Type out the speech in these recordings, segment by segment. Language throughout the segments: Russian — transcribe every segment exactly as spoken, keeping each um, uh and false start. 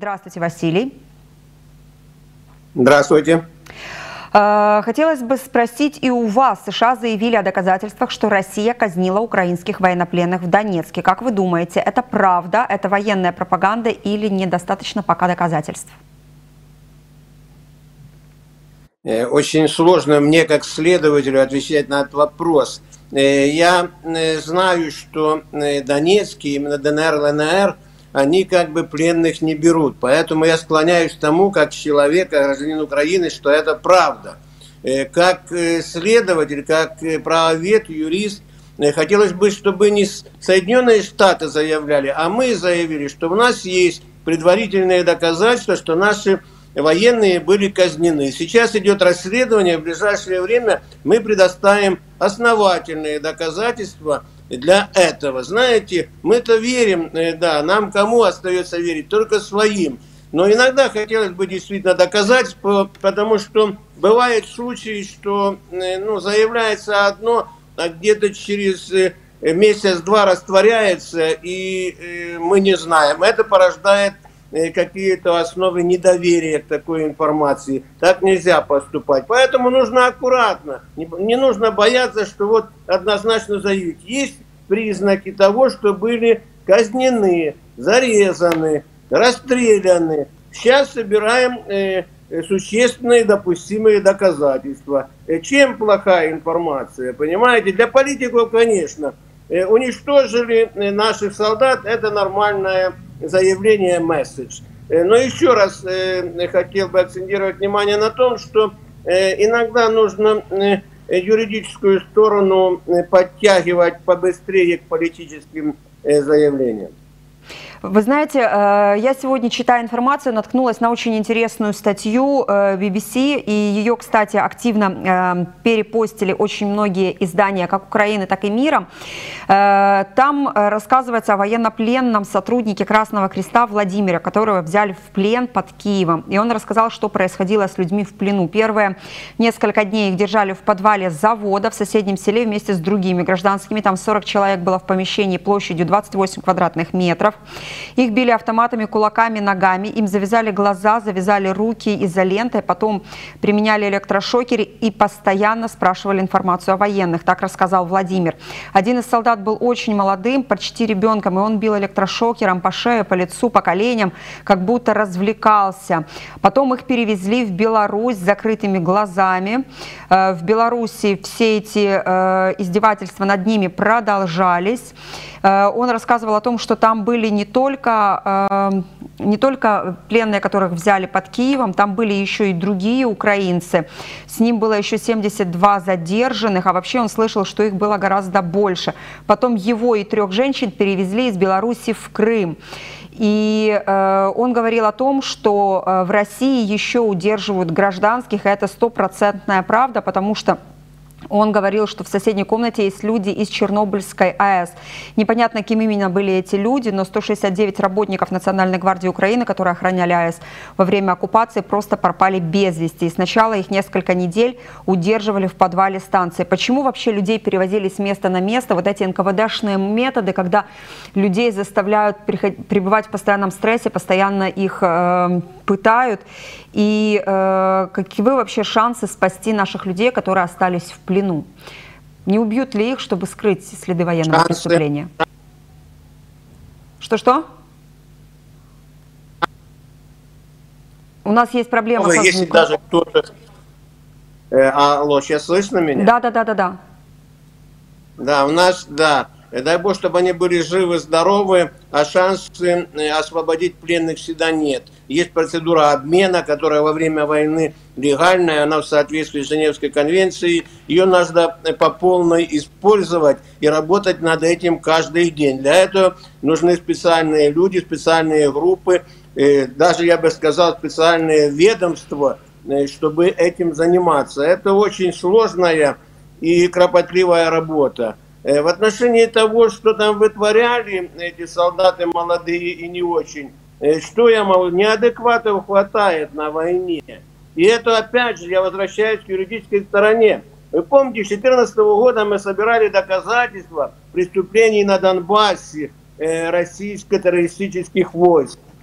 Здравствуйте, Василий. Здравствуйте. Хотелось бы спросить, и у вас США заявили о доказательствах, что Россия казнила украинских военнопленных в Донецке. Как вы думаете, это правда, это военная пропаганда или недостаточно пока доказательств? Очень сложно мне, как следователю, отвечать на этот вопрос. Я знаю, что донецкие, именно ДНР, ЛНР, они как бы пленных не берут. Поэтому я склоняюсь к тому, как человек, как гражданин Украины, что это правда. Как следователь, как правовед, юрист, хотелось бы, чтобы не Соединенные Штаты заявляли, а мы заявили, что у нас есть предварительные доказательства, что наши военные были казнены. Сейчас идет расследование, в ближайшее время мы предоставим основательные доказательства для этого. Знаете, мы-то верим, да, нам кому остается верить? Только своим. Но иногда хотелось бы действительно доказать, потому что бывают случаи, что ну, заявляется одно, а где-то через месяц-два растворяется, и мы не знаем. Это порождает какие-то основы недоверия к такой информации. Так нельзя поступать. Поэтому нужно аккуратно. Не, не нужно бояться, что вот однозначно заявить. Есть признаки того, что были казнены, зарезаны, расстреляны. Сейчас собираем э, существенные допустимые доказательства. Э, чем плохая информация? Понимаете? Для политиков, конечно. Э, уничтожили наших солдат, это нормальное заявление, месседж. Но еще раз э, хотел бы акцентировать внимание на том, что э, иногда нужно э, юридическую сторону э, подтягивать побыстрее к политическим э, заявлениям. Вы знаете, я сегодня, читая информацию, наткнулась на очень интересную статью би би си, и ее, кстати, активно перепостили очень многие издания, как Украины, так и мира. Там рассказывается о военнопленном сотруднике Красного Креста Владимире, которого взяли в плен под Киевом. И он рассказал, что происходило с людьми в плену. Первые несколько дней их держали в подвале завода в соседнем селе вместе с другими гражданскими. Там сорок человек было в помещении площадью двадцать восемь квадратных метров. Их били автоматами, кулаками, ногами, им завязали глаза, завязали руки изолентой, потом применяли электрошокеры и постоянно спрашивали информацию о военных, так рассказал Владимир. Один из солдат был очень молодым, почти ребенком, и он бил электрошокером по шее, по лицу, по коленям, как будто развлекался. Потом их перевезли в Беларусь с закрытыми глазами. В Беларуси все эти издевательства над ними продолжались. Он рассказывал о том, что там были не только, не только пленные, которых взяли под Киевом, там были еще и другие украинцы. С ним было еще семьдесят два задержанных, а вообще он слышал, что их было гораздо больше. Потом его и трех женщин перевезли из Беларуси в Крым. И э, он говорил о том, что э, в России еще удерживают гражданских, и это стопроцентная правда, потому что он говорил, что в соседней комнате есть люди из Чернобыльской АЭС. Непонятно, кем именно были эти люди, но сто шестьдесят девять работников Национальной гвардии Украины, которые охраняли АЭС во время оккупации, просто пропали без вести. И сначала их несколько недель удерживали в подвале станции. Почему вообще людей перевозили с места на место? Вот эти эн ка вэ дэшные методы, когда людей заставляют пребывать в постоянном стрессе, постоянно их э, пытают. И э, каковы вообще шансы спасти наших людей, которые остались в плену? Не убьют ли их, чтобы скрыть следы военного шансы. преступления? Что-что? У нас есть проблема со Если звуком. даже кто-то... Э, алло, сейчас слышно меня? Да, да, да, да, да. Да, у нас, да. Дай Бог, чтобы они были живы, здоровы, а шансы освободить пленных всегда нет. Есть процедура обмена, которая во время войны легальная, она в соответствии с Женевской конвенцией. Ее надо по полной использовать и работать над этим каждый день. Для этого нужны специальные люди, специальные группы, даже, я бы сказал, специальные ведомства, чтобы этим заниматься. Это очень сложная и кропотливая работа. В отношении того, что там вытворяли эти солдаты молодые и не очень, что я могу, неадекватов хватает на войне. И это опять же, я возвращаюсь к юридической стороне. Вы помните, с две тысячи четырнадцатого года мы собирали доказательства преступлений на Донбассе э, российско-террористических войск.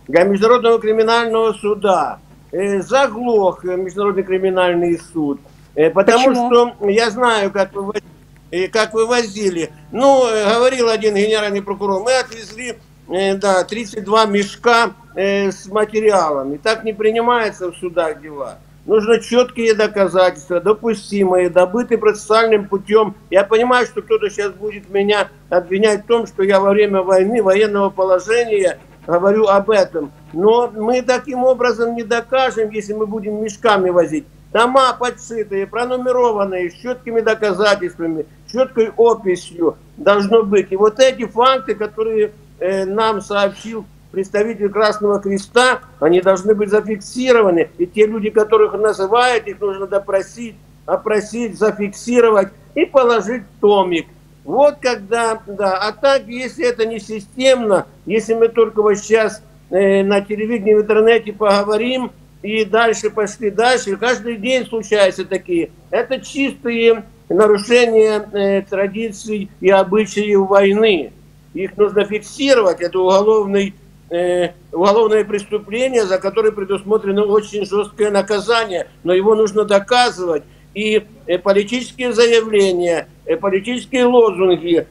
для Международного криминального суда. Заглох Международный криминальный суд. Потому Почему? что я знаю, как вы, как вы возили. Ну, говорил один генеральный прокурор, мы отвезли да, тридцать два мешка с материалами. Так не принимается в судах дела. Нужно четкие доказательства, допустимые, добытые процессуальным путем. Я понимаю, что кто-то сейчас будет меня обвинять в том, что я во время войны, военного положения говорю об этом. Но мы таким образом не докажем, если мы будем мешками возить. Дома подшитые, пронумерованные, с четкими доказательствами, четкой описью должно быть. И вот эти факты, которые э, нам сообщил представитель Красного Креста, они должны быть зафиксированы. И те люди, которых называют, их нужно допросить, опросить, зафиксировать и положить в томик. Вот когда, да. А так, если это не системно, если мы только вот сейчас э, на телевидении, в интернете поговорим, и дальше пошли дальше, каждый день случаются такие. Это чистые нарушения э, традиций и обычаев войны. Их нужно фиксировать, это уголовный уголовное преступление, за которое предусмотрено очень жесткое наказание, но его нужно доказывать. И политические заявления, политические лозунги,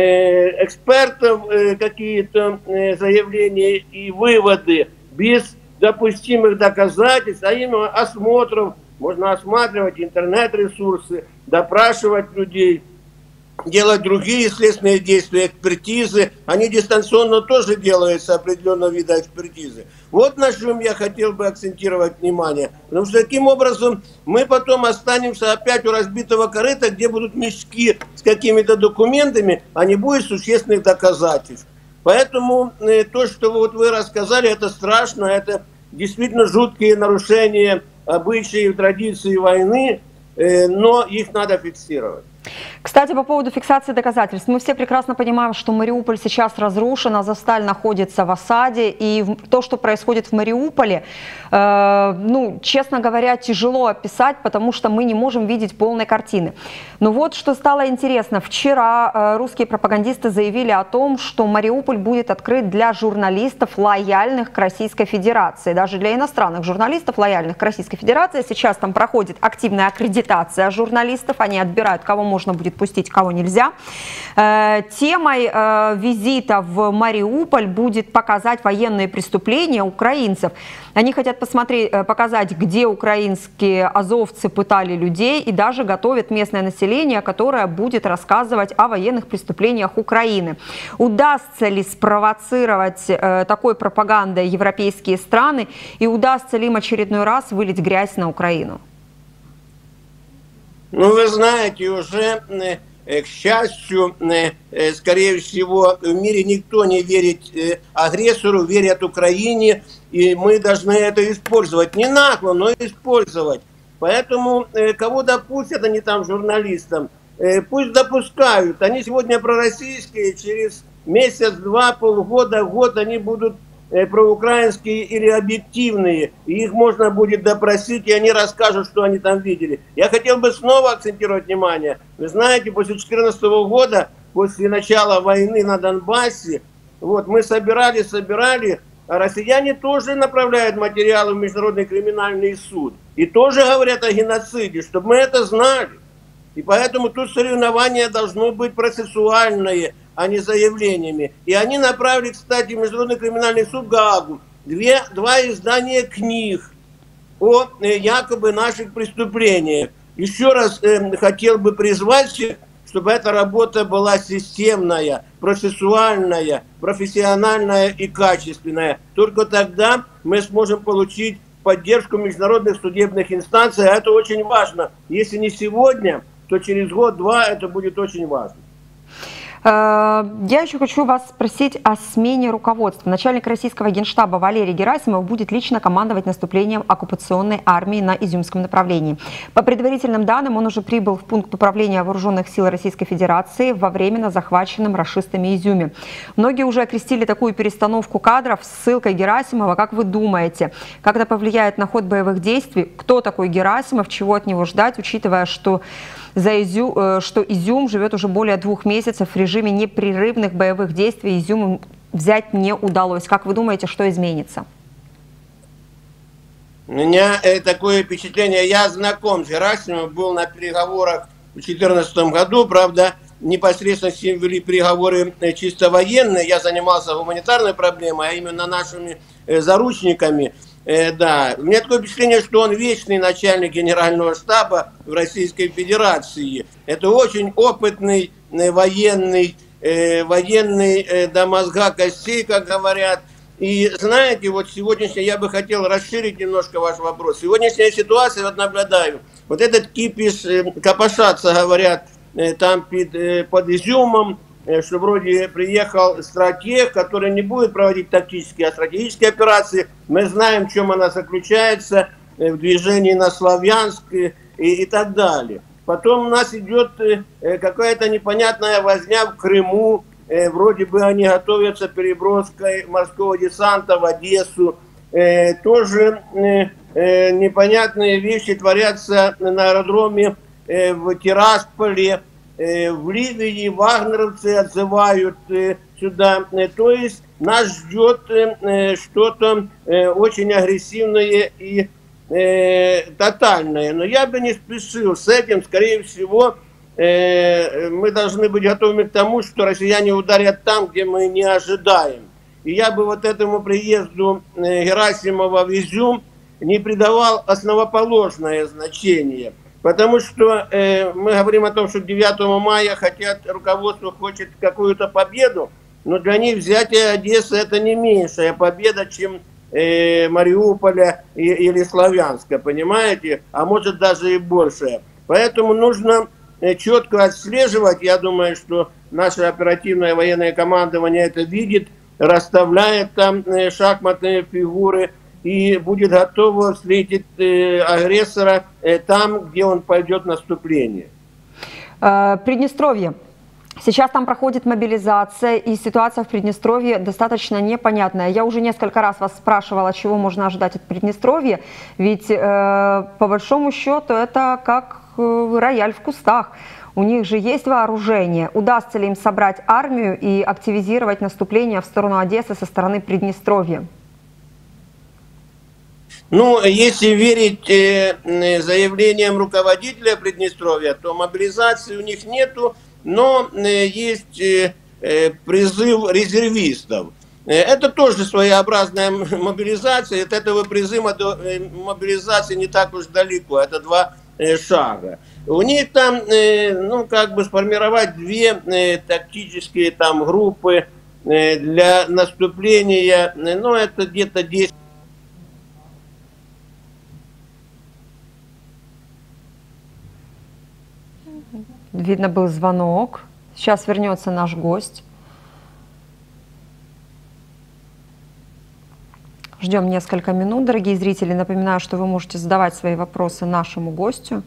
экспертов какие-то заявления и выводы без допустимых доказательств, а именно осмотров, можно осматривать интернет-ресурсы, допрашивать людей, делать другие следственные действия, экспертизы. Они дистанционно тоже делаются, определенного вида экспертизы. Вот на чем я хотел бы акцентировать внимание. Потому что таким образом мы потом останемся опять у разбитого корыта, где будут мешки с какими-то документами, а не будет существенных доказательств. Поэтому э, то, что вот вы рассказали, это страшно, это действительно жуткие нарушения обычаев, традиций войны, э, но их надо фиксировать. Кстати, по поводу фиксации доказательств. Мы все прекрасно понимаем, что Мариуполь сейчас разрушен, Азовсталь находится в осаде. И то, что происходит в Мариуполе, э, ну, честно говоря, тяжело описать, потому что мы не можем видеть полной картины. Но вот что стало интересно. Вчера э, русские пропагандисты заявили о том, что Мариуполь будет открыт для журналистов, лояльных к Российской Федерации. Даже для иностранных журналистов, лояльных к Российской Федерации. Сейчас там проходит активная аккредитация журналистов. Они отбирают, кого можно будет пустить, кого нельзя. Э, темой э, визита в Мариуполь будет показать военные преступления украинцев. Они хотят посмотреть, э, показать, где украинские азовцы пытали людей, и даже готовят местное население, которое будет рассказывать о военных преступлениях Украины. Удастся ли спровоцировать э, такой пропагандой европейские страны, и удастся ли им очередной раз вылить грязь на Украину? Ну, вы знаете, уже, к счастью, скорее всего, в мире никто не верит агрессору, верят Украине, и мы должны это использовать. Не нагло, но использовать. Поэтому кого допустят они там журналистам, пусть допускают. Они сегодня пророссийские, через месяц, два, полгода, год они будут проукраинские или объективные, и их можно будет допросить, и они расскажут, что они там видели. Я хотел бы снова акцентировать внимание. Вы знаете, после две тысячи четырнадцатого года, после начала войны на Донбассе, вот, мы собирали, собирали, а россияне тоже направляют материалы в Международный криминальный суд. И тоже говорят о геноциде, чтобы мы это знали. И поэтому тут соревнование должно быть процессуальное, а не заявлениями. И они направили, кстати, в Международный криминальный суд в Гаагу две, два издания книг о э, якобы наших преступлениях. Еще раз э, хотел бы призвать всех, чтобы эта работа была системная, процессуальная, профессиональная и качественная. Только тогда мы сможем получить поддержку международных судебных инстанций. А это очень важно. Если не сегодня, то через год-два это будет очень важно. Я еще хочу вас спросить о смене руководства. Начальник российского генштаба Валерий Герасимов будет лично командовать наступлением оккупационной армии на Изюмском направлении. По предварительным данным, он уже прибыл в пункт управления вооруженных сил Российской Федерации во временно захваченном рашистами Изюме. Многие уже окрестили такую перестановку кадров ссылкой Герасимова. Как вы думаете, как это повлияет на ход боевых действий? Кто такой Герасимов? Чего от него ждать, учитывая, что За Изю... что Изюм живет уже более двух месяцев в режиме непрерывных боевых действий. Изюм взять не удалось. Как вы думаете, что изменится? У меня э, такое впечатление, я знаком с Герасимовым, был на переговорах в две тысячи четырнадцатом году, правда, непосредственно с ним вели переговоры э, чисто военные, я занимался гуманитарной проблемой, а именно нашими э, заручниками. Э, да. У меня такое впечатление, что он вечный начальник генерального штаба в Российской Федерации. Это очень опытный э, военный, э, военный э, до мозга костей, как говорят. И знаете, вот сегодняшняя, я бы хотел расширить немножко ваш вопрос. Сегодняшняя ситуация, вот наблюдаю, вот этот кипиш, э, копошатся, говорят, э, там под, э, под Изюмом, э, что вроде приехал стратег, который не будет проводить тактические, а стратегические операции. Мы знаем, в чем она заключается, э, в движении на Славянск и, и так далее. Потом у нас идет э, какая-то непонятная возня в Крыму. Э, вроде бы они готовятся переброской морского десанта в Одессу. Э, тоже э, э, непонятные вещи творятся на аэродроме э, в Тирасполе. Э, в Ливии вагнеровцы отзывают э, сюда. Э, то есть нас ждет э, что-то э, очень агрессивное и э, тотальное. Но я бы не спешил с этим, скорее всего. Мы должны быть готовы к тому, что россияне ударят там, где мы не ожидаем. И я бы вот этому приезду Герасимова в Изюм не придавал основоположное значение. Потому что э, мы говорим о том, что девятого мая хотят, руководство хочет какую-то победу, но для них взятие Одессы это не меньшая победа, чем э, Мариуполя и, или Славянска, понимаете? А может даже и большая. Поэтому нужно четко отслеживать. Я думаю, что наше оперативное военное командование это видит, расставляет там шахматные фигуры и будет готово встретить агрессора там, где он пойдет в наступление. Приднестровье. Сейчас там проходит мобилизация, и ситуация в Приднестровье достаточно непонятная. Я уже несколько раз вас спрашивала, чего можно ожидать от Приднестровья, ведь э, по большому счету это как рояль в кустах. У них же есть вооружение. Удастся ли им собрать армию и активизировать наступление в сторону Одессы со стороны Приднестровья? Ну, если верить э, заявлениям руководителя Приднестровья, то мобилизации у них нету, но э, есть э, э, призыв резервистов. Это тоже своеобразная мобилизация. От этого призыва до э, мобилизации не так уж далеко. Это два шага. У них там, ну, как бы сформировать две тактические там группы для наступления, ну, это где-то десять. Видно, был звонок. Сейчас вернется наш гость. Ждем несколько минут, дорогие зрители. Напоминаю, что вы можете задавать свои вопросы нашему гостю.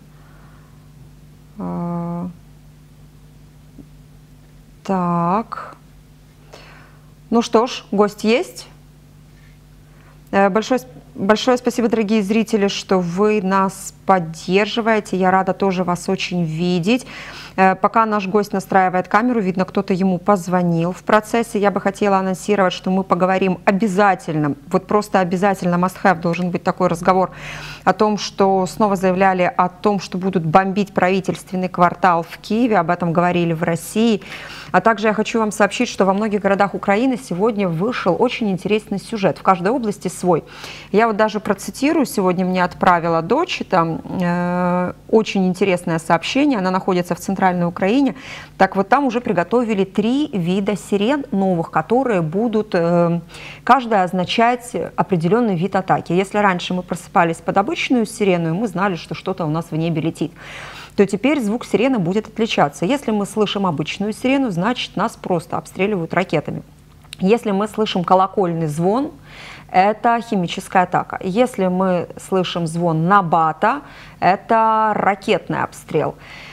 Так. Ну что ж, гость есть. Большое, большое спасибо, дорогие зрители, что вы нас поддерживаете. Я рада тоже вас очень видеть. Пока наш гость настраивает камеру, видно, кто-то ему позвонил в процессе. Я бы хотела анонсировать, что мы поговорим обязательно, вот просто обязательно, must-have должен быть такой разговор о том, что снова заявляли о том, что будут бомбить правительственный квартал в Киеве, об этом говорили в России. А также я хочу вам сообщить, что во многих городах Украины сегодня вышел очень интересный сюжет, в каждой области свой. Я вот даже процитирую, сегодня мне отправила дочь, там э, очень интересное сообщение, она находится в центральной Украине. Так вот там уже приготовили три вида сирен новых, которые будут э, каждая означать определенный вид атаки. Если раньше мы просыпались под обычную сирену, и мы знали, что что-то у нас в небе летит, то теперь звук сирены будет отличаться. Если мы слышим обычную сирену, значит нас просто обстреливают ракетами. Если мы слышим колокольный звон, это химическая атака. Если мы слышим звон набата, это ракетный обстрел.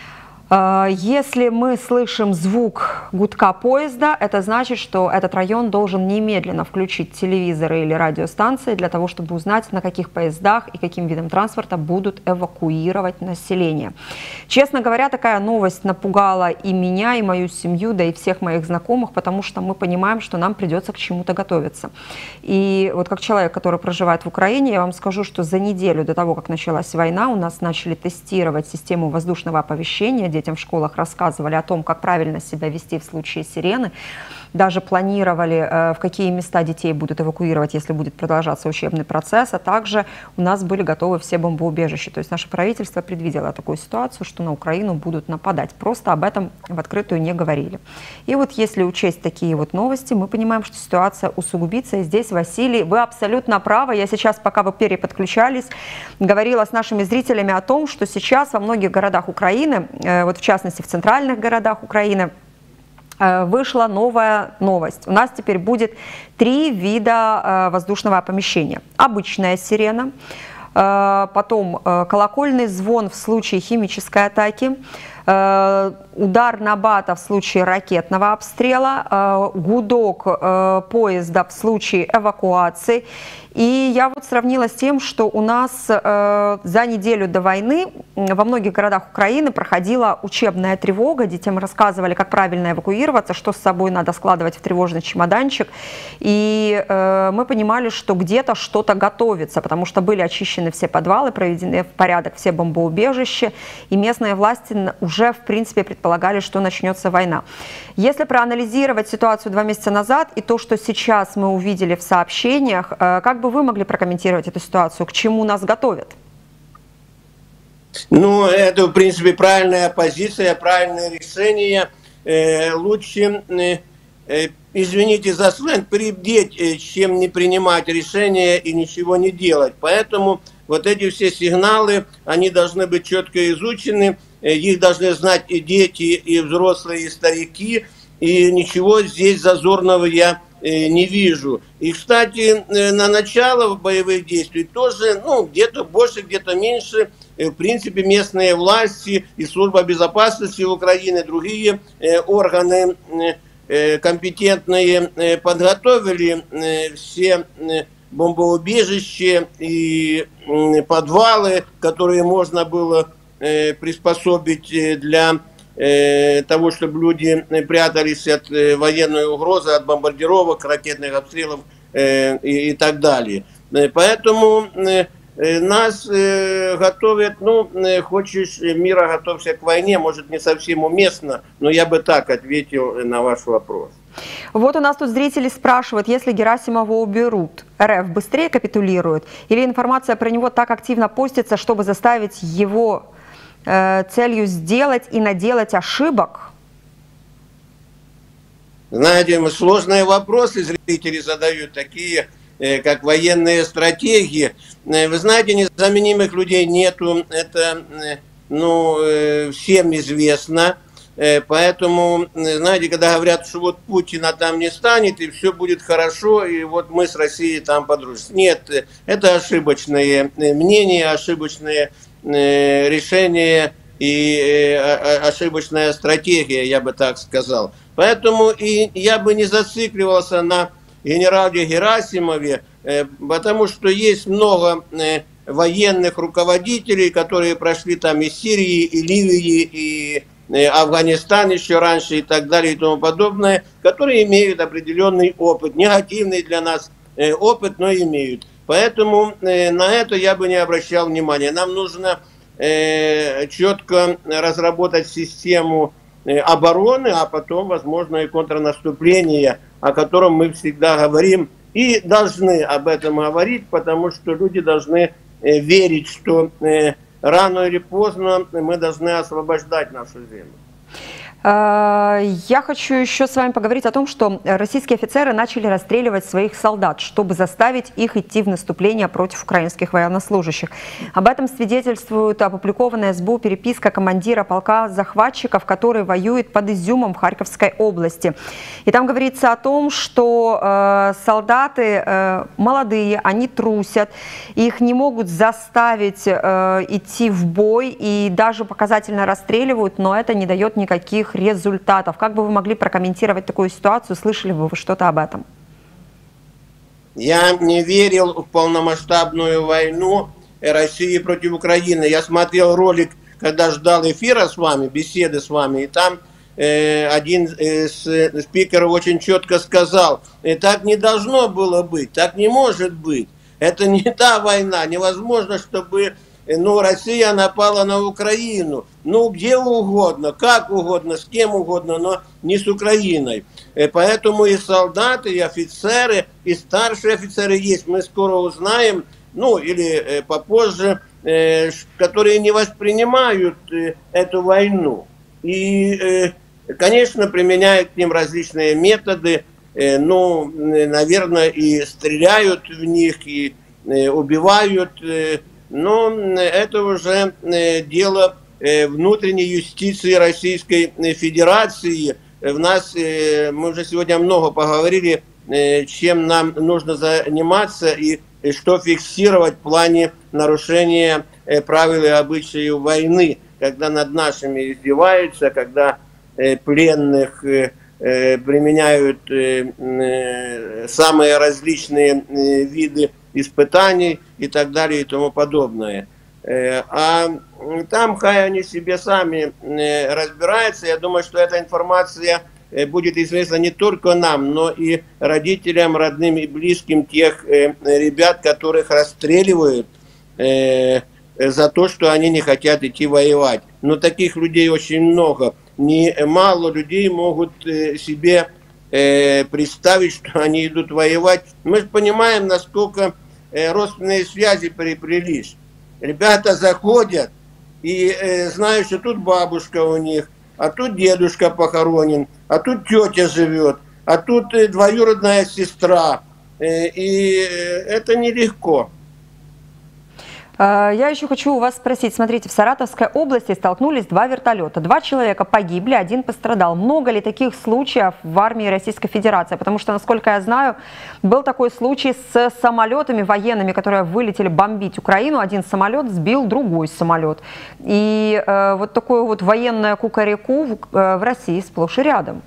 Если мы слышим звук гудка поезда, это значит, что этот район должен немедленно включить телевизоры или радиостанции для того, чтобы узнать, на каких поездах и каким видом транспорта будут эвакуировать население. Честно говоря, такая новость напугала и меня, и мою семью, да и всех моих знакомых, потому что мы понимаем, что нам придется к чему-то готовиться. И вот как человек, который проживает в Украине, я вам скажу, что за неделю до того, как началась война, у нас начали тестировать систему воздушного оповещения. Детям в школах рассказывали о том, как правильно себя вести в случае сирены. Даже планировали, в какие места детей будут эвакуировать, если будет продолжаться учебный процесс. А также у нас были готовы все бомбоубежища. То есть наше правительство предвидело такую ситуацию, что на Украину будут нападать. Просто об этом в открытую не говорили. И вот если учесть такие вот новости, мы понимаем, что ситуация усугубится. И здесь, Василий, вы абсолютно правы. Я сейчас, пока вы переподключались, говорила с нашими зрителями о том, что сейчас во многих городах Украины, вот в частности в центральных городах Украины, вышла новая новость. У нас теперь будет три вида воздушного оповещения. Обычная сирена, потом колокольный звон в случае химической атаки, удар набата в случае ракетного обстрела, гудок поезда в случае эвакуации. И я вот сравнила с тем, что у нас э, за неделю до войны во многих городах Украины проходила учебная тревога. Детям рассказывали, как правильно эвакуироваться, что с собой надо складывать в тревожный чемоданчик. И э, мы понимали, что где-то что-то готовится, потому что были очищены все подвалы, проведены в порядок все бомбоубежища. И местные власти уже, в принципе, предполагали, что начнется война. Если проанализировать ситуацию два месяца назад и то, что сейчас мы увидели в сообщениях, э, как бы вы могли прокомментировать эту ситуацию? К чему нас готовят? Ну, это, в принципе, правильная позиция, правильное решение. Э, лучше, э, извините за сленг, прибдеть, чем не принимать решения и ничего не делать. Поэтому вот эти все сигналы, они должны быть четко изучены, их должны знать и дети, и взрослые, и старики, и ничего здесь зазорного я не вижу. И, кстати, на начало боевых действий тоже, ну, где-то больше, где-то меньше, в принципе, местные власти и служба безопасности Украины, другие органы компетентные подготовили все бомбоубежища и подвалы, которые можно было приспособить для того, чтобы люди прятались от военной угрозы, от бомбардировок, ракетных обстрелов и, и так далее. Поэтому нас готовят, ну, хочешь мира, готовься к войне, может не совсем уместно, но я бы так ответил на ваш вопрос. Вот у нас тут зрители спрашивают, если Герасимова уберут, РФ быстрее капитулирует? Или информация про него так активно постится, чтобы заставить его целью сделать и наделать ошибок? Знаете, сложные вопросы зрители задают, такие, как военные стратегии. Вы знаете, незаменимых людей нету, это, ну, всем известно. Поэтому, знаете, когда говорят, что вот Путина там не станет, и все будет хорошо, и вот мы с Россией там подружимся. Нет, это ошибочные мнения, ошибочные решения и ошибочная стратегия, я бы так сказал. Поэтому и я бы не зацикливался на генерале Герасимове, потому что есть много военных руководителей, которые прошли там и Сирии, и Ливии, и Афганистан еще раньше и так далее и тому подобное, которые имеют определенный опыт, негативный для нас опыт, но имеют. Поэтому э, на это я бы не обращал внимания. Нам нужно э, четко разработать систему э, обороны, а потом, возможно, и контрнаступление, о котором мы всегда говорим и должны об этом говорить, потому что люди должны э, верить, что э, рано или поздно мы должны освобождать нашу землю. Я хочу еще с вами поговорить о том, что российские офицеры начали расстреливать своих солдат, чтобы заставить их идти в наступление против украинских военнослужащих. Об этом свидетельствует опубликованная эс бэ у переписка командира полка захватчиков, который воюет под Изюмом в Харьковской области. И там говорится о том, что э, солдаты э, молодые, они трусят, их не могут заставить э, идти в бой и даже показательно расстреливают, но это не дает никаких результатов. Как бы вы могли прокомментировать такую ситуацию? Слышали бы вы что-то об этом? Я не верил в полномасштабную войну России против Украины. Я смотрел ролик, когда ждал эфира с вами, беседы с вами, и там э, один из э, спикеров очень четко сказал: и так не должно было быть, так не может быть. Это не та война, невозможно, чтобы ну, Россия напала на Украину. Ну, где угодно, как угодно, с кем угодно, но не с Украиной. Поэтому и солдаты, и офицеры, и старшие офицеры есть. Мы скоро узнаем, ну, или попозже, которые не воспринимают эту войну. И, конечно, применяют к ним различные методы. Ну, наверное, и стреляют в них, и убивают. Но это уже дело внутренней юстиции Российской Федерации. В нас, мы уже сегодня много поговорили, чем нам нужно заниматься и что фиксировать в плане нарушения правил и обычаев войны, когда над нашими издеваются, когда пленных применяют самые различные виды испытаний и так далее и тому подобное. А там, хай они себе сами разбираются. Я думаю, что эта информация будет известна не только нам, но и родителям, родным и близким тех ребят, которых расстреливают за то, что они не хотят идти воевать. Но таких людей очень много. Немало людей могут себе представить, что они идут воевать. Мы же понимаем, насколько родственные связи приплелись. Ребята заходят и э, знают, что тут бабушка у них, а тут дедушка похоронен, а тут тетя живет, а тут э, двоюродная сестра. Э, и э, это нелегко. Я еще хочу у вас спросить, смотрите, в Саратовской области столкнулись два вертолета. Два человека погибли, один пострадал. Много ли таких случаев в армии Российской Федерации? Потому что, насколько я знаю, был такой случай с самолетами военными, которые вылетели бомбить Украину. Один самолет сбил другой самолет. И э, вот такое вот военное кукареку в, э, в России сплошь и рядом.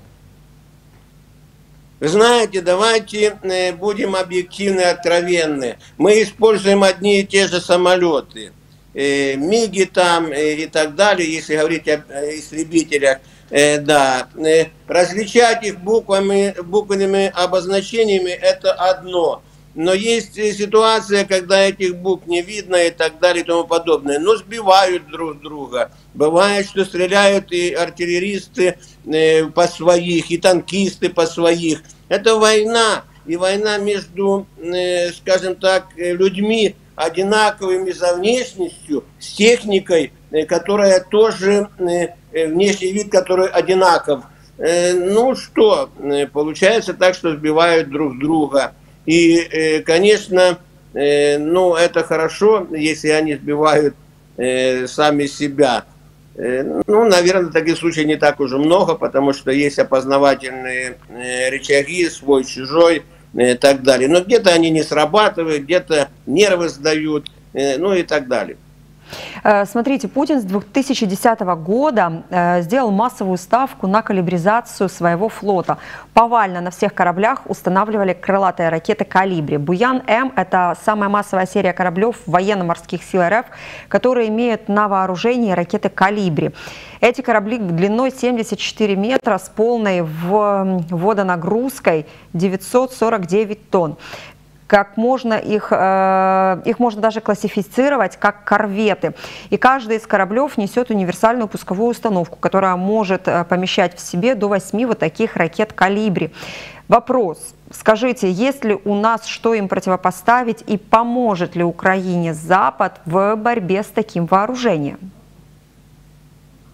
Вы знаете, давайте будем объективны и откровенны. Мы используем одни и те же самолеты. МиГи там и так далее, если говорить об истребителях. Да. Различать их буквами, буквенными обозначениями – это одно. Но есть ситуация, когда этих букв не видно и так далее и тому подобное. Но сбивают друг друга. Бывает, что стреляют и артиллеристы по своих, и танкисты по своих. Это война. И война между, скажем так, людьми одинаковыми за внешностью, с техникой, которая тоже, внешний вид, который одинаков. Ну что, получается так, что сбивают друг друга. И, конечно, ну, это хорошо, если они сбивают сами себя. Ну, наверное, таких случаев не так уже много, потому что есть опознавательные рычаги, свой-чужой и так далее. Но где-то они не срабатывают, где-то нервы сдают, ну и так далее. Смотрите, Путин с две тысячи десятого года сделал массовую ставку на калибризацию своего флота. Повально на всех кораблях устанавливали крылатые ракеты «Калибри». «Буян-М» – это самая массовая серия кораблев военно-морских сил эр эф, которые имеют на вооружении ракеты «Калибри». Эти корабли длиной семьдесят четыре метра с полной водонагрузкой девятьсот сорок девять тонн. Как можно их, э, их можно даже классифицировать как корветы. И каждый из кораблев несет универсальную пусковую установку, которая может помещать в себе до восьми вот таких ракет «Калибри». Вопрос. Скажите, есть ли у нас что им противопоставить и поможет ли Украине Запад в борьбе с таким вооружением?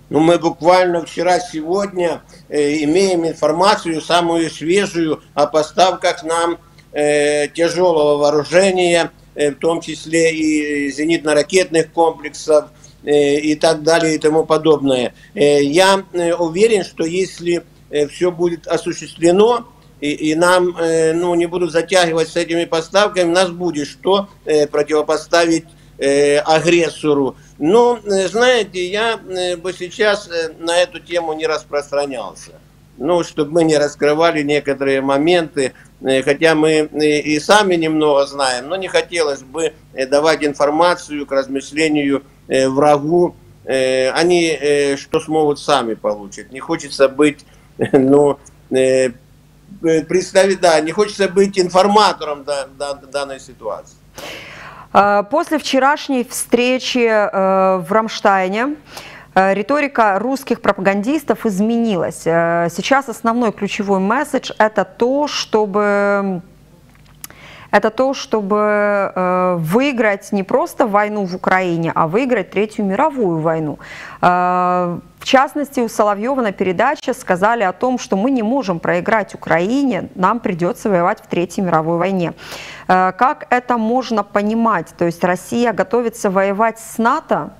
Ну, мы буквально вчера-сегодня э, имеем информацию самую свежую о поставках нам э, тяжелого вооружения, э, в том числе и зенитно-ракетных комплексов э, и так далее и тому подобное. Э, я э, уверен, что если э, все будет осуществлено, и, и нам э, ну, не будут затягивать с этими поставками, у нас будет что э, противопоставить э, агрессору. Но, знаете, я бы сейчас на эту тему не распространялся. Ну, чтобы мы не раскрывали некоторые моменты, хотя мы и сами немного знаем, но не хотелось бы давать информацию к размышлению врагу. Они что смогут, сами получат. Не хочется быть, ну, представить, да, не хочется быть информатором данной ситуации. После вчерашней встречи в Рамштайне риторика русских пропагандистов изменилась. Сейчас основной ключевой месседж – это то, чтобы, это то, чтобы выиграть не просто войну в Украине, а выиграть Третью мировую войну. В частности, у Соловьева на передаче сказали о том, что мы не можем проиграть Украине, нам придется воевать в Третьей мировой войне. Как это можно понимать? То есть Россия готовится воевать с НАТО?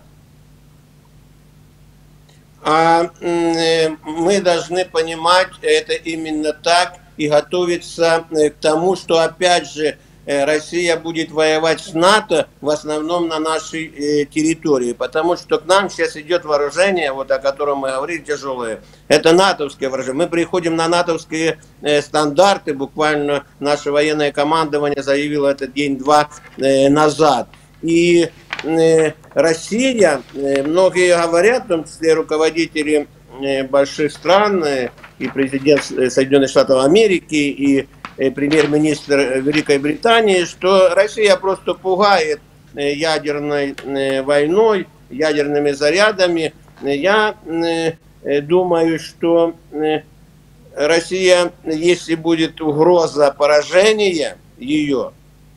А мы должны понимать это именно так и готовиться к тому, что опять же Россия будет воевать с НАТО в основном на нашей территории, потому что к нам сейчас идет вооружение, вот о котором мы говорили, тяжелое. Это натовское вооружение. Мы приходим на натовские стандарты, буквально наше военное командование заявило это день-два назад. И Россия, многие говорят, в том числе руководители больших стран, и президент Соединенных Штатов Америки, и премьер-министр Великой Британии, что Россия просто пугает ядерной войной, ядерными зарядами. Я думаю, что Россия, если будет угроза поражения ее,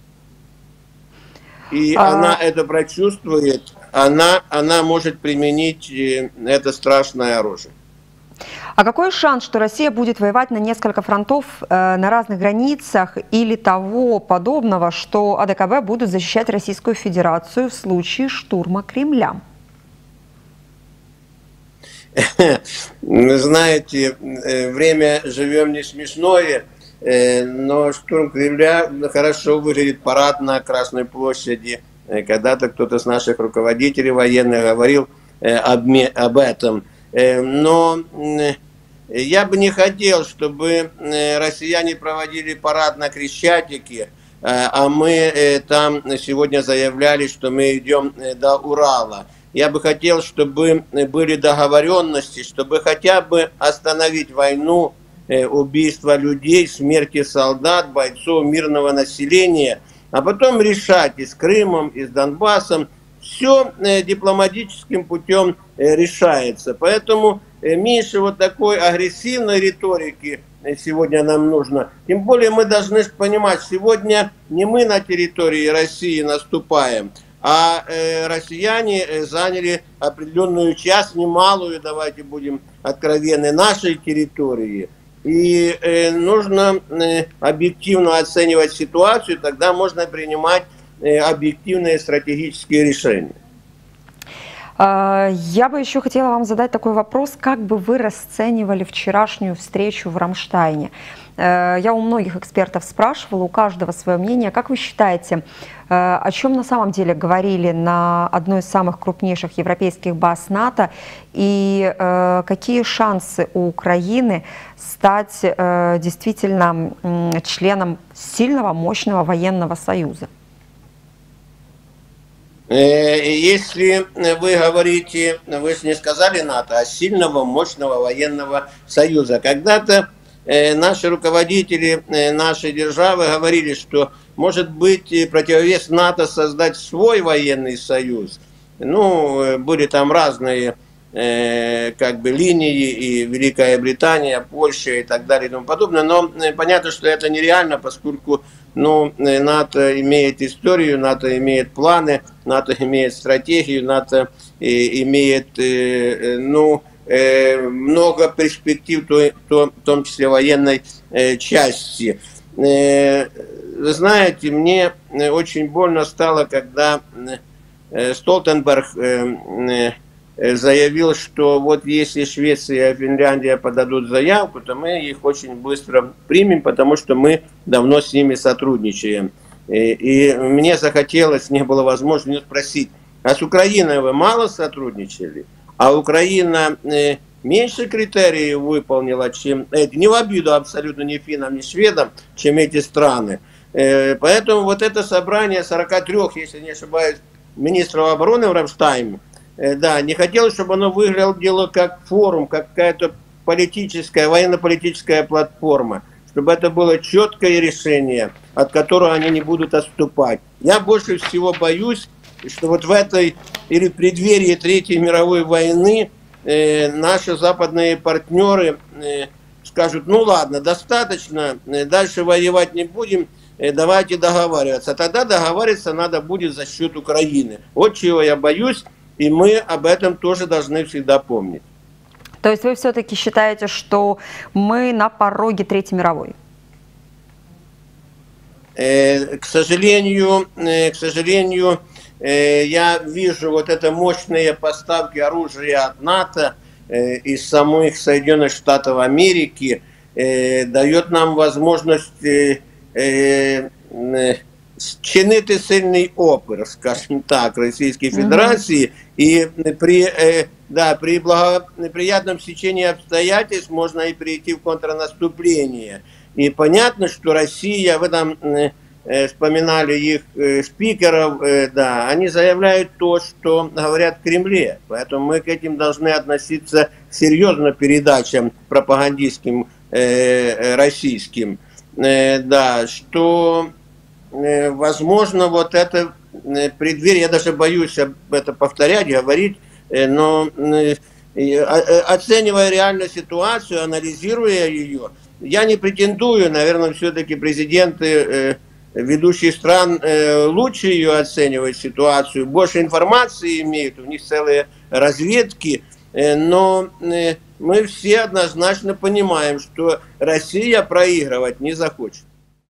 и а... она это прочувствует, она, она может применить это страшное оружие. А какой шанс, что Россия будет воевать на несколько фронтов э, на разных границах или того подобного, что АДКБ будут защищать Российскую Федерацию в случае штурма Кремля? Знаете, время живем не смешное, но штурм Кремля хорошо выглядит парад на Красной площади. Когда-то кто-то с наших руководителей военных говорил об этом. Но я бы не хотел, чтобы россияне проводили парад на Крещатике, а мы там сегодня заявляли, что мы идем до Урала. Я бы хотел, чтобы были договоренности, чтобы хотя бы остановить войну, убийство людей, смерти солдат, бойцов, мирного населения, а потом решать и с Крымом, и с Донбассом. Все дипломатическим путем решается. Поэтому меньше вот такой агрессивной риторики сегодня нам нужно. Тем более мы должны понимать, сегодня не мы на территории России наступаем, а россияне заняли определенную часть, немалую, давайте будем откровенны, нашей территории. И нужно объективно оценивать ситуацию, тогда можно принимать объективные стратегические решения. Я бы еще хотела вам задать такой вопрос. Как бы вы расценивали вчерашнюю встречу в Рамштайне? Я у многих экспертов спрашивала, у каждого свое мнение. Как вы считаете, о чем на самом деле говорили на одной из самых крупнейших европейских баз НАТО? И какие шансы у Украины стать действительно членом сильного, мощного военного союза? Если вы говорите, вы же не сказали НАТО, а сильного, мощного военного союза. Когда-то наши руководители нашей державы говорили, что может быть противовес НАТО создать свой военный союз. Ну, были там разные как бы линии, и Великая Британия, Польша и так далее и тому подобное. Но понятно, что это нереально, поскольку ну, НАТО имеет историю, НАТО имеет планы, НАТО имеет стратегию, НАТО имеет, ну, много перспектив, в том числе военной части. Вы знаете, мне очень больно стало, когда Столтенберг заявил, что вот если Швеция и Финляндия подадут заявку, то мы их очень быстро примем, потому что мы давно с ними сотрудничаем. И, и мне захотелось, не было возможности спросить, а с Украиной вы мало сотрудничали? А Украина э, меньше критериев выполнила, чем эти, не в обиду абсолютно ни финнам, ни шведам, чем эти страны. Э, поэтому вот это собрание сорока трёх, если не ошибаюсь, министров обороны в Рамштайне, э, да, не хотелось, чтобы оно выглядело как форум, как какая-то политическая, военно-политическая платформа, чтобы это было четкое решение, от которого они не будут отступать. Я больше всего боюсь, что вот в этой или в преддверии Третьей мировой войны э, наши западные партнеры э, скажут, ну ладно, достаточно, э, дальше воевать не будем, э, давайте договариваться. Тогда договариваться надо будет за счет Украины. Вот чего я боюсь, и мы об этом тоже должны всегда помнить. То есть вы все-таки считаете, что мы на пороге Третьей мировой? Э, к сожалению, э, к сожалению, я вижу вот это мощные поставки оружия от НАТО э, из самих Соединенных Штатов Америки э, дает нам возможность э, э, чинити сильный опір, скажем так, Российской Федерации. Mm-hmm. И при, э, да, при благоприятном стечении обстоятельств можно и перейти в контрнаступление. И понятно, что Россия в этом... Э, вспоминали их спикеров, да, они заявляют то, что говорят в Кремле. Поэтому мы к этим должны относиться серьезно, передачам пропагандистским э, российским. Э, да, что, э, возможно, вот это преддверие, я даже боюсь это повторять, говорить, э, но э, оценивая реальную ситуацию, анализируя ее, я не претендую, наверное, все-таки президенты э, ведущих стран э, лучше ее оценивают ситуацию, больше информации имеют, у них целые разведки, э, но э, мы все однозначно понимаем, что Россия проигрывать не захочет.